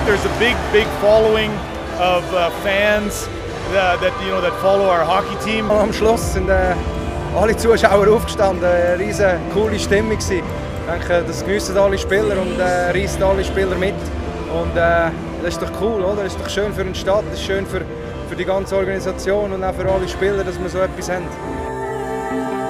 there's a big following of fans that follow our hockey team. Am Schluss sind alle Zuschauer aufgestanden, eine riesen coole Stimmung gewesen. Ich denke, das geniessen alle Spieler und reissen alle Spieler mit. Und das ist doch cool, oder? Das ist doch schön für eine Stadt, das ist schön für die ganze Organisation und auch für alle Spieler, dass wir so etwas haben.